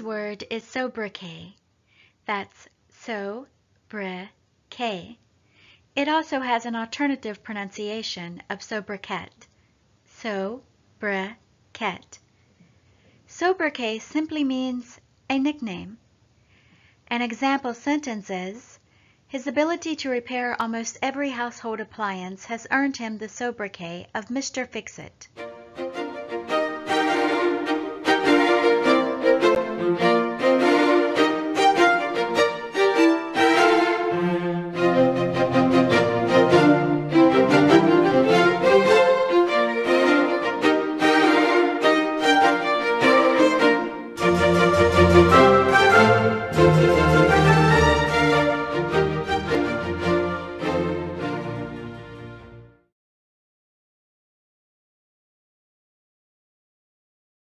word is sobriquet. That's so-bre-quet. It also has an alternative pronunciation of sobriquet. So-bre-quet. Sobriquet simply means a nickname. An example sentence is, his ability to repair almost every household appliance has earned him the sobriquet of Mr. Fix-It.